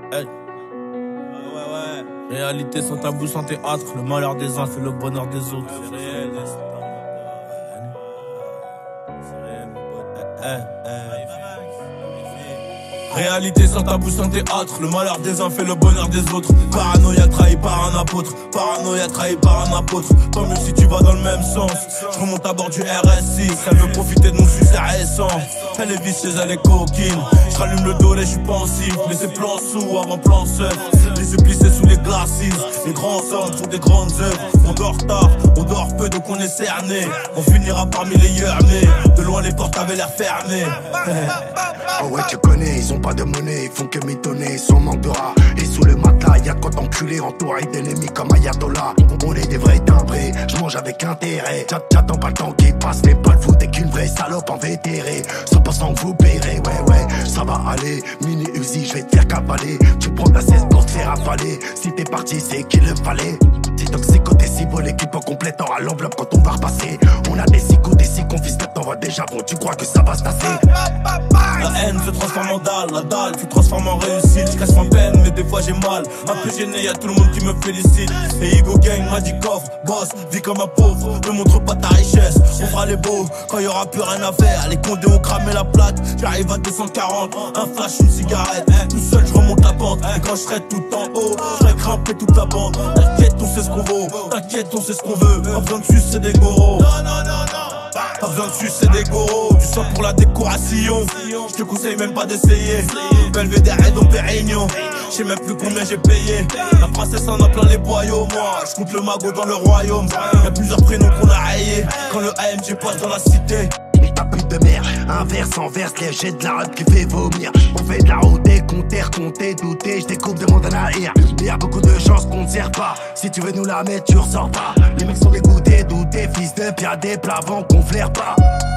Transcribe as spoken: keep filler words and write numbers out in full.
Hey. Ouais, ouais, ouais. Réalité sans tabou, sans théâtre. Le malheur des uns fait le bonheur des autres. C'est réel, c'est réel, mon pote. Hey, hey. Réalité sans tabou, sans théâtre. Le malheur des uns fait le bonheur des autres. Paranoïa trahi par un apôtre. Paranoïa trahi par un apôtre. Tant mieux si tu vas dans le même sens. Je remonte à bord du R S six. Elle veut profiter de mon succès récent. Elle est vicieuse, elle est coquine. Je rallume le dos, là je suis pensif. Laissez plan sous avant plan seul. Les yeux plissés sous les glacis. Les grands hommes font des grandes œuvres. On dort tard, on dort peu donc on est cerné. On finira parmi les yeux. De loin les portes avaient l'air fermées. Oh ouais tu connais, ils ont pas de monnaie, ils font que mitonner, ils sont manque de rats. Et sous le matelas, y'a quoi d'enculé entouré d'ennemis comme Ayatollah. On est des vrais timbrés, je mange avec intérêt. J'attends pas le temps qui passe, mais pas le foot est qu'une vraie salope envétérée. cent pour cent que vous paierez, ouais ouais, ça va aller. Mini Uzi, je vais te faire cavaler. Tu prends ta cesse pour te faire avaler. Si t'es parti, c'est qu'il le fallait. Si toxico, t'es si beau, l'équipe en complète à l'enveloppe quand on va repasser. On a des sicos, des six qu'on vise, t'en vois déjà bon, tu crois que ça va se tasser. La haine se transforme en dalle, la dalle tu transformes en réussite. Je casse ma peine mais des fois j'ai mal. Un peu gêné, y'a tout le monde qui me félicite. Et Igo Gang m'a dit coffre, boss, vis comme un pauvre. Ne montre pas ta richesse, on fera les beaux quand y'aura plus rien à faire. Les condés ont cramé la plaque, j'arrive à deux cent quarante. Un flash, une cigarette, tout seul je remonte la pente. Et quand je serai tout en haut, je vais grimper toute la bande. T'inquiète, on sait ce qu'on vaut, t'inquiète, on sait ce qu'on veut. Pas besoin de sucer des goros. Non, non, non, non. Pas besoin de sucer des goros, du sang pour la décoration. Je te conseille même pas d'essayer. Belvédère et Dom Pérignon. Je sais même plus combien j'ai payé. La princesse en a plein les boyaux. Moi, je compte le magot dans le royaume. Y'a plusieurs prénoms qu'on a rayés. Quand le A M G passe dans la cité. Ta pute de merde, inverse, enverse, les jets de la rap qui fait vomir. On fait de la route, compter, compter, douter, je découpe de mon arrière. Y'a beaucoup de chances qu'on ne sert pas. Si tu veux nous la mettre, tu ressors pas. Les mecs sont dégoûtés, doutés, fils de pire des plavants qu'on flaire pas.